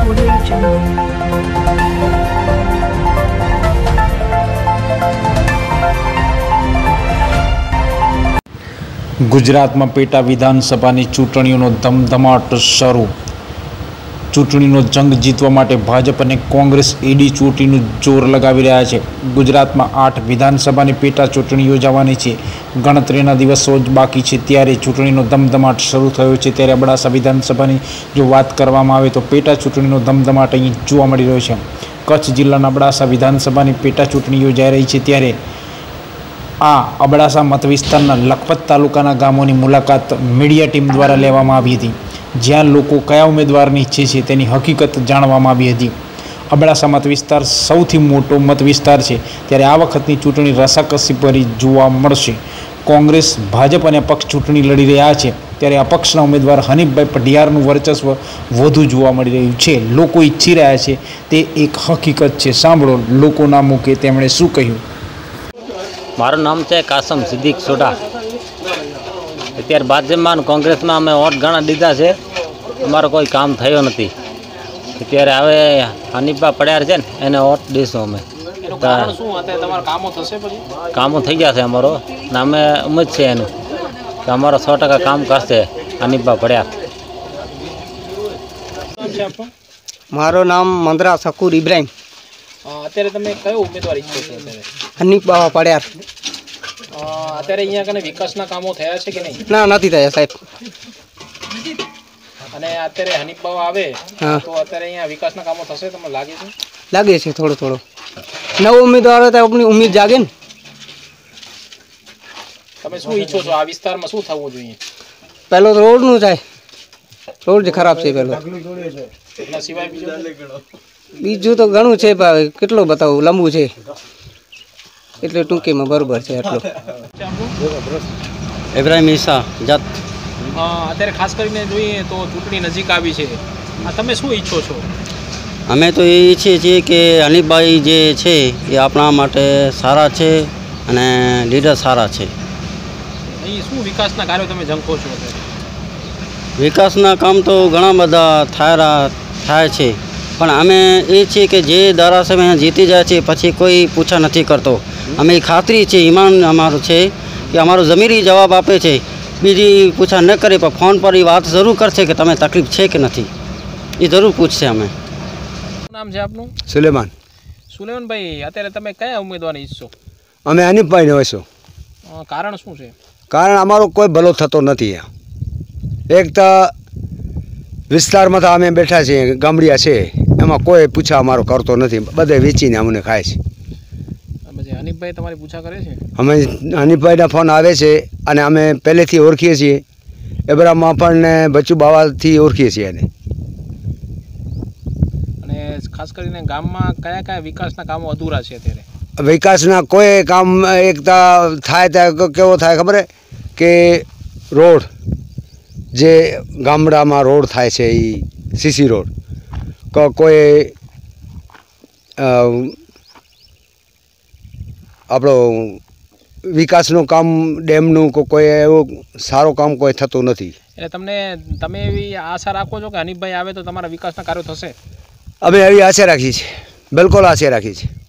Audio Jungle. Gujarat में PETA विधानसभा चूंटणीओनो धमधमाट शरू। चूंटणीनो जंग जीतवा माटे भाजप और कांग्रेस एडी चूंटणीनुं जोर लगावी रह्या छे। गुजरात में 8 विधानसभा पेटा चूंटणी योजावानी छे। गणतरीना दिवसों ज बाकी छे त्यारे चूंटणीनो धमधमाट शरू थयो छे। त्यारे अबडासा विधानसभानी जो वात करवामां आवे तो पेटा चूंटणीनो धमधमाट अहीं जोवा मळी रह्यो छे। कच्छ जिल्लाना अबडासा विधानसभानी पेटा चूंटणी योजाई रही छे त्यारे आ अबडासा मत विस्ताરના લખપત તાલુકાના ગામોની મુલાકાત મીડિયા ટીમ દ્વારા લેવામાં આવી હતી, જ્યાં લોકો કયા ઉમેદવારની ઈચ્છે છે તેની હકીકત જાણવામાં આવી હતી। અબડાસા મત વિસ્તાર સૌથી મોટો મત વિસ્તાર છે, ત્યારે આ વખતની ચૂંટણી રસાકસીભરી જોવા મળશે। કોંગ્રેસ, ભાજપ અને અપક્ષ ચૂંટણી લડી રહ્યા છે, ત્યારે અપક્ષના ઉમેદવાર હનીફભાઈ પઢિયારનું વર્ચસ્વ વધુ જોવા મળી રહ્યું છે। લોકો ઈચ્છી રહ્યા છે તે એક હકીકત છે। સાંભળો લોકોના મુખે તેમણે શું કહ્યું। मारू नाम है कासम सिद्दीक सोडा। अत्यार भाजप में कांग्रेस में अमे वोट घणा दीधा है, अमारो कोई काम थयो नथी। अत्यारे हवे हनीफा पड्यार छे ने एने वोट दीशुं अमे। कारण शुं हते तमारा कामो थशे पछी? कामो थई गया छे अमारो, ने अमे उम्मीद छे एनु के अमारो 100% काम करशे हनीफा पड्यार। मारो नाम मंदरा शकूर इब्राहिम। અત્યારે તમે કયો ઉમેદવાર ઈચ્છો છો? અત્યારે હનીફ બાવા પડ્યાર। અત્યારે અહીંયા કને વિકાસના કામો થયા છે કે નહીં? ના, નથી થયા સાહેબ। અને અત્યારે હનીફ બાવા આવે તો અત્યારે અહીંયા વિકાસના કામો થશે તમને લાગે છે? લાગે છે થોડો થોડો। નવો ઉમેદવાર હોય તો આપણી ઉમ્મીદ જાગે ને। તમે શું ઈચ્છો છો? આ વિસ્તારમાં શું થવું જોઈએ? પહેલો તો રોડનું થાય, રોડ જ ખરાબ છે પહેલો। એના સિવાય બીજું તો ઘણું છે, ભાઈ કેટલો બતાવું, લંબુ છે એટલે ટૂંકીમાં બરોબર છે આટલો। ઇબ્રાહિમ ઈસા જત। અત્યારે ખાસ કરીને જોઈએ તો ચૂંટણી નજીક આવી છે, તમે શું ઈચ્છો છો? અમે તો એ ઈચ્છીએ છીએ કે હનીફભાઈ જે છે એ આપણા માટે સારા છે અને લીડર સારા છે। અહીં શું વિકાસના કાર્યો તમે ઝંખો છો? વિકાસના કામ તો ઘણા બધા થાય છે, પણ અમે એ છીએ કે જે ધારાસભ્ય જીતી જાય છે પછી કોઈ પૂછા નથી કરતો। અમે ખાતરી છે, ઈમાન અમારું છે કે અમારો જમીરી જવાબ આપે છે, બીજી પૂછા ન કરે, પણ ફોન પર એ વાત જરૂર કરશે કે તમે તકલીફ છે કે નથી, એ જરૂર પૂછશે। અમે શું નામ છે આપનું? સુલેમાન। સુલેમાનભાઈ, અત્યારે તમે કયા ઉમેદવારને ઈચ્છો? અમે હનીફભાઈને હોઈશું। કારણ શું છે? કારણ અમારો કોઈ ભલો થતો નથી। એક તો વિસ્તારમાં તો અમે બેઠા છીએ, ગામડિયા છે, એમાં કોઈ પૂછા અમારો કરતો નથી, બધે વેચીને અમને ખાય છે। હનીફભાઈ તમારી પૂછા કરે છે? અમે હનીફભાઈના ફોન આવે છે અને અમે પહેલેથી ઓળખીએ છીએ, એબરામાં પણ બચ્ચુ બાવાથી ઓળખીએ છીએ એને। અને ખાસ કરીને ગામમાં કયા કયા વિકાસના કામો અધૂરા છે અત્યારે? વિકાસના કોઈ કામ એકતા થાય ત્યાં કેવો થાય ખબર કે રોડ જે ગામડામાં રોડ થાય છે એ સીસી રોડ, કોઈ આપણો વિકાસનું કામ ડેમનું કોઈ એવું સારું કામ કોઈ થતું નથી। એટલે તમે એવી આશા રાખો છો કે હનીફભાઈ આવે તો તમારા વિકાસના કાર્યો થશે? અમે એવી આશા રાખીએ છીએ, બિલકુલ આશા રાખીએ છીએ।